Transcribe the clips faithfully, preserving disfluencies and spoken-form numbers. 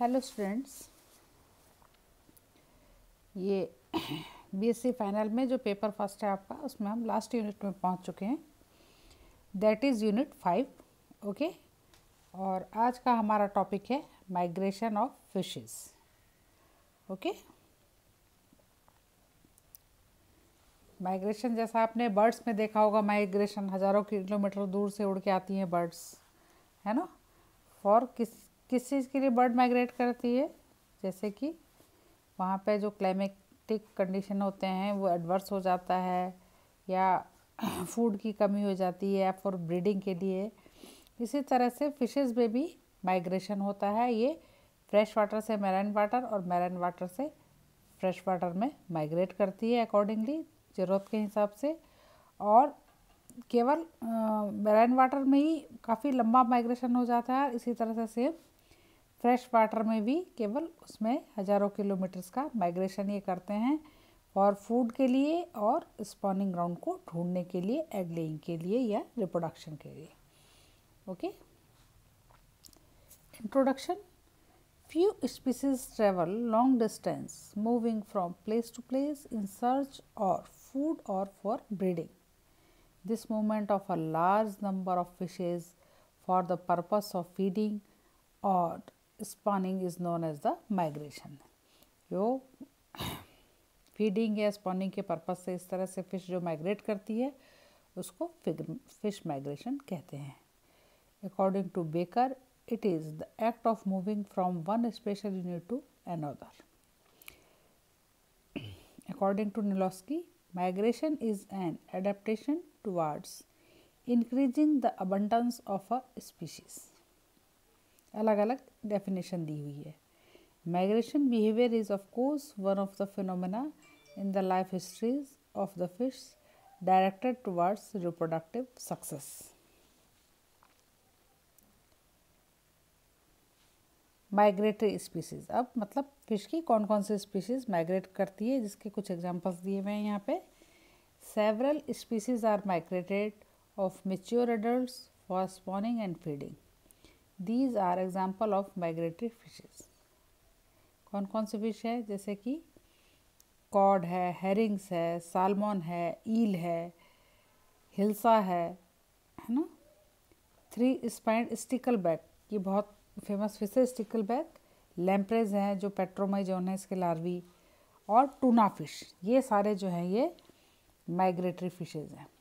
Hello students, ये BSc final में जो पेपर फर्स्ट है आपका, उसमें हम लास्ट यूनिट में पहुंच चुके हैं, that is unit five. Okay, और आज का हमारा टॉपिक है migration of fishes. Okay, migration जैसा आपने बर्ड्स में देखा होगा, माइग्रेशन हज़ारों किलोमीटर दूर से उड़ के आती हैं बर्ड्स, है ना। फॉर किस किस चीज़ के लिए बर्ड माइग्रेट करती है? जैसे कि वहाँ पे जो क्लाइमेटिक कंडीशन होते हैं वो एडवर्स हो जाता है, या फूड की कमी हो जाती है फॉर ब्रीडिंग के लिए। इसी तरह से फिशेस में भी माइग्रेशन होता है। ये फ्रेश वाटर से मैराइन वाटर और मैराइन वाटर से फ्रेश वाटर में माइग्रेट करती है अकॉर्डिंगली, ज़रूरत के हिसाब से। और केवल मैराइन वाटर में ही काफ़ी लंबा माइग्रेशन हो जाता है। इसी तरह से सेम फ्रेश वाटर में भी केवल उसमें हज़ारों किलोमीटर्स का माइग्रेशन ये करते हैं फॉर फूड के लिए और स्पॉनिंग ग्राउंड को ढूंढने के लिए, एग लेइंग के लिए या रिप्रोडक्शन के लिए। Okay, introduction. Few species travel long distance, moving from place to place in search of food or for breeding. This movement of a large number of fishes for the purpose of feeding or spawning is known as the migration. जो feeding या spawning के purpose से इस तरह से fish जो migrate करती है उसको फिश माइग्रेशन कहते हैं। According to Baker, it is the act of moving from one spatial unit to another. According to Nilowski, migration is an adaptation towards increasing the abundance of a species. अलग अलग definition दी हुई है। Migration behavior is of course one of the phenomena in the life histories of the fish directed towards reproductive success. Migratory species, अब मतलब fish की कौन कौन सी species migrate करती है, जिसके कुछ एग्जांपल्स दिए हुए हैं यहाँ पे। Several species are migrated of mature adults for spawning and feeding. These are example of migratory fishes. कौन कौन सी फिश है? जैसे कि कॉड है, हेरिंग्स है, सालमन है, ईल है, हिल्सा है, है ना। थ्री स्पाइंड स्टिकलबैक, ये बहुत फेमस फिश है स्टिकलबैक। लैम्प्रेज हैं जो पेट्रोमाइजोन है इसके लार्वी, और टूना फिश, ये सारे जो हैं ये माइग्रेटरी फिशेज हैं।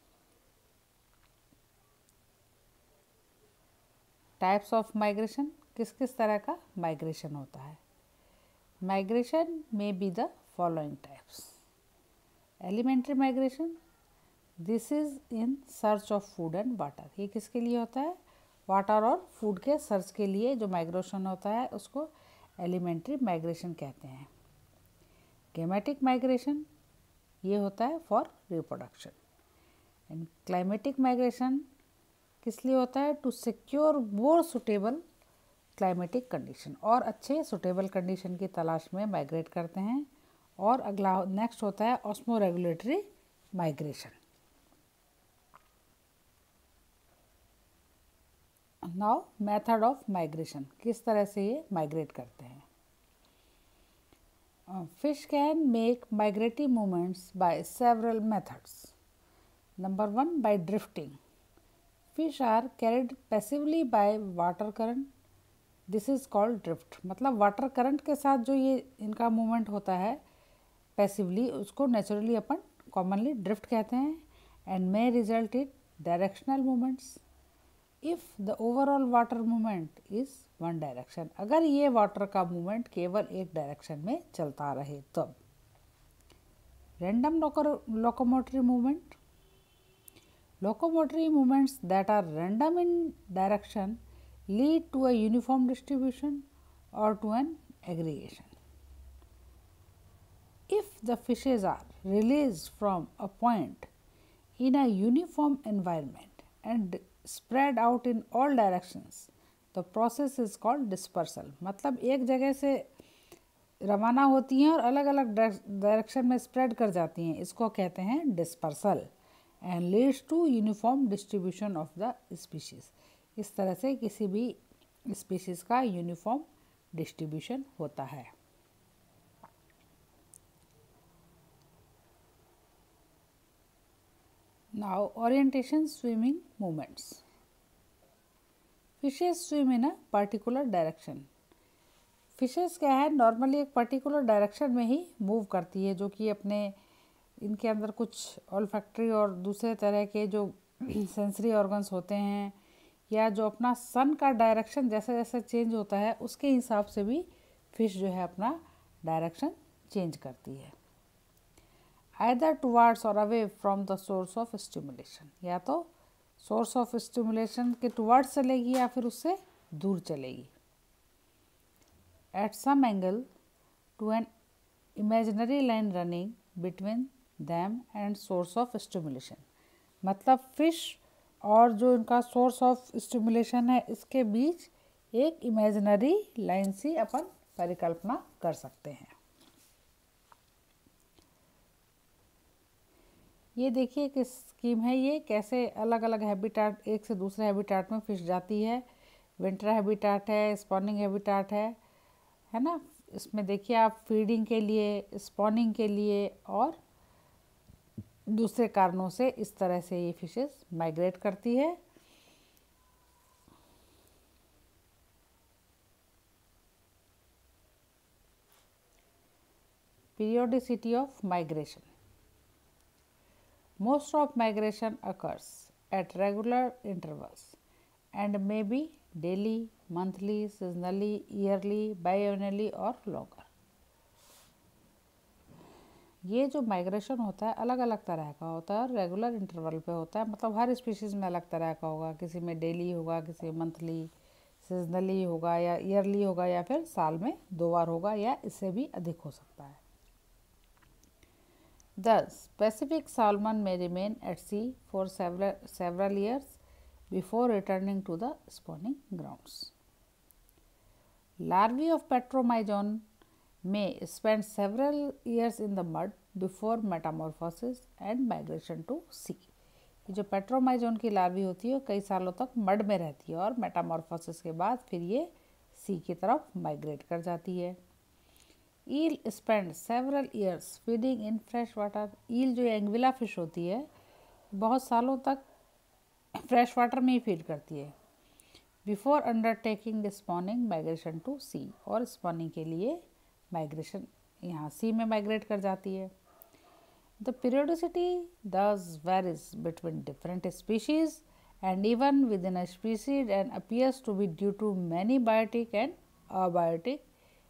टाइप्स ऑफ माइग्रेशन, किस किस तरह का माइग्रेशन होता है? माइग्रेशन में be the following types. Elementary migration, this is in search of food and water. ये किसके लिए होता है? वाटर और फूड के सर्च के लिए जो माइग्रेशन होता है उसको एलिमेंट्री माइग्रेशन कहते हैं। गेमेटिक माइग्रेशन, ये होता है for reproduction. And climatic migration किस लिए होता है? To secure more suitable climatic condition, और अच्छे सुटेबल कंडीशन की तलाश में माइग्रेट करते हैं। और अगला नेक्स्ट होता है osmoregulatory migration. Now method of migration, किस तरह से ये माइग्रेट करते हैं। Fish can make migratory movements by several methods. Number one, by drifting. Fish are carried passively by water current, this is called drift. मतलब water current के साथ जो ये इनका मूवमेंट होता है पैसिवली, उसको नेचुरली अपन कॉमनली ड्रिफ्ट कहते हैं। And may result in directional movements if the overall water movement is one direction. अगर ये वाटर का मूवमेंट केवल एक डायरेक्शन में चलता रहे तब। Random locomotory movement, locomotory movements that are random in direction lead to a uniform distribution or to an aggregation. If the fishes are released from a point in a uniform environment and spread out in all directions, the process is called dispersal. मतलब एक जगह से रवाना होती हैं और अलग अलग डायरेक्शन में स्प्रेड कर जाती हैं, इसको कहते हैं dispersal. And leads to uniform distribution of the species. इस तरह से किसी भी स्पीशीज़ का यूनिफॉर्म डिस्ट्रीब्यूशन होता है। Now orientation swimming movements. Fishes swim in a particular direction. Fishes क्या है, नॉर्मली एक पर्टिकुलर डायरेक्शन में ही मूव करती है, जो कि अपने इनके अंदर कुछ ऑल्फैक्टरी और दूसरे तरह के जो सेंसरी ऑर्गन्स होते हैं, या जो अपना सन का डायरेक्शन जैसे जैसे चेंज होता है उसके हिसाब से भी फिश जो है अपना डायरेक्शन चेंज करती है। Either towards or away from the source of stimulation, या तो सोर्स ऑफ स्टिमुलेशन के टुवार्ड्स चलेगी या फिर उससे दूर चलेगी। At some angle to an imaginary line running between them and source of stimulation. मतलब फिश और जो इनका सोर्स ऑफ स्टिमुलेशन है इसके बीच एक इमेजिनरी लाइन सी अपन परिकल्पना कर सकते हैं। ये देखिए कि स्कीम है, ये कैसे अलग अलग हैबिटाट, एक से दूसरे हैबिटाट में फिश जाती है। विंटर हैबिटाट है, स्पॉनिंग हैबिटाट है, है ना। इसमें देखिए आप फीडिंग के लिए, स्पॉनिंग के लिए और दूसरे कारणों से इस तरह से ये फिशेस माइग्रेट करती है। Periodicity of migration. Most of migration occurs at regular intervals and may be daily, monthly, seasonally, yearly, biannually or longer. ये जो माइग्रेशन होता है अलग अलग तरह का होता है और रेगुलर इंटरवल पे होता है, मतलब हर स्पीशीज़ में अलग तरह का होगा, किसी में डेली होगा, किसी में मंथली, सीजनली होगा या ईयरली होगा या फिर साल में दो बार होगा या इससे भी अधिक हो सकता है। Thus, Pacific salmon may remain at sea for several, several years before returning to the spawning grounds. Larvae of Petromyzon may spend several years in the mud before metamorphosis and migration to sea. जो Petromyzon की larvae होती है कई सालों तक mud में रहती है और मेटामॉर्फोसिस के बाद फिर ये सी की तरफ माइग्रेट कर जाती है। Eel spend several years feeding in fresh water. Eel जो एंगविला फिश होती है बहुत सालों तक फ्रेश वाटर में ही फीड करती है। Before undertaking spawning migration to sea, और स्पॉनिंग के लिए माइग्रेशन यहाँ सी में माइग्रेट कर जाती है। The periodicity thus varies between different species and even within a species and appears to be due to many biotic and abiotic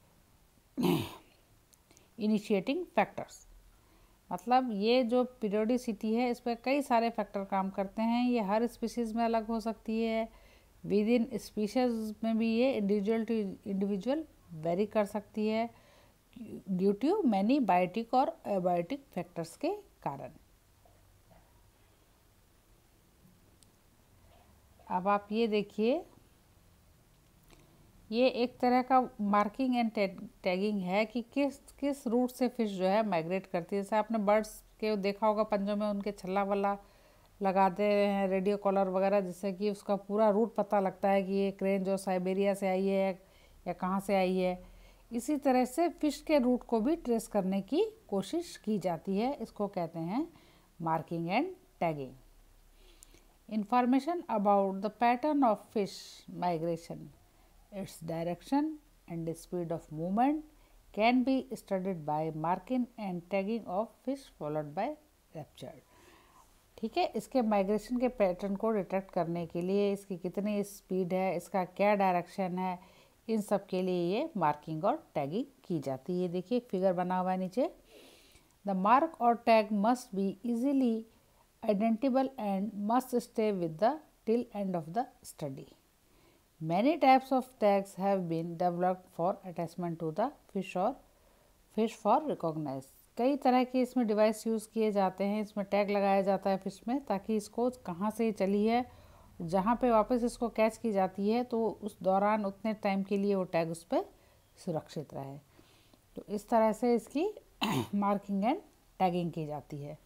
initiating factors. मतलब ये जो पीरियोडिसिटी है इस पर कई सारे फैक्टर काम करते हैं। ये हर स्पीशीज़ में अलग हो सकती है, विद इन स्पीशीज़ में भी ये इंडिविजुअल टू इंडिविजुअल वेरी कर सकती है ड्यू टू मैनी बायोटिक और एबायोटिक फैक्टर्स के कारण। अब आप ये देखिए, ये एक तरह का मार्किंग एंड टैगिंग है कि किस किस रूट से फिश जो है माइग्रेट करती है। जैसे आपने बर्ड्स के देखा होगा पंजों में उनके छल्ला वल्ला लगाते हैं, रेडियो कॉलर वगैरह, जिससे कि उसका पूरा रूट पता लगता है कि ये क्रेन जो साइबेरिया से आई है या कहाँ से आई है। इसी तरह से फिश के रूट को भी ट्रेस करने की कोशिश की जाती है। इसको कहते हैं marking and tagging. Information about the pattern of fish migration, its direction and speed of movement can be studied by marking and tagging of fish followed by rapture. ठीक है, इसके माइग्रेशन के पैटर्न को डिटेक्ट करने के लिए इसकी कितनी स्पीड है, इसका क्या डायरेक्शन है, इन सब के लिए ये मार्किंग और टैगिंग की जाती है। देखिए फिगर बना हुआ है नीचे। द मार्क और tag must be easily identifiable and must stay with the till end of the study. Many types of tags have been developed for attachment to the fish or fish for recognize. कई तरह के इसमें device use किए जाते हैं, इसमें tag लगाया जाता है फिश में ताकि इसको कहाँ से चली है, जहाँ पे वापस इसको कैच की जाती है तो उस दौरान उतने टाइम के लिए वो टैग उस पर सुरक्षित रहे। तो इस तरह से इसकी मार्किंग एंड टैगिंग की जाती है।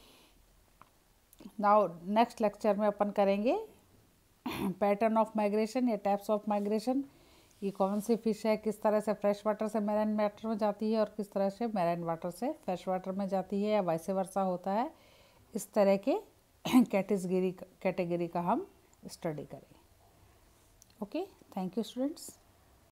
नाउ नेक्स्ट लेक्चर में अपन करेंगे पैटर्न ऑफ माइग्रेशन या टाइप्स ऑफ माइग्रेशन, ये कौन सी फिश है, किस तरह से फ्रेश वाटर से मैराइन वाटर में जाती है और किस तरह से मैराइन वाटर से फ्रेश वाटर में जाती है, या वाइस वर्सा होता है, इस तरह के कैटेगरी कैटेगरी का हम स्टडी करें। Okay, thank you students.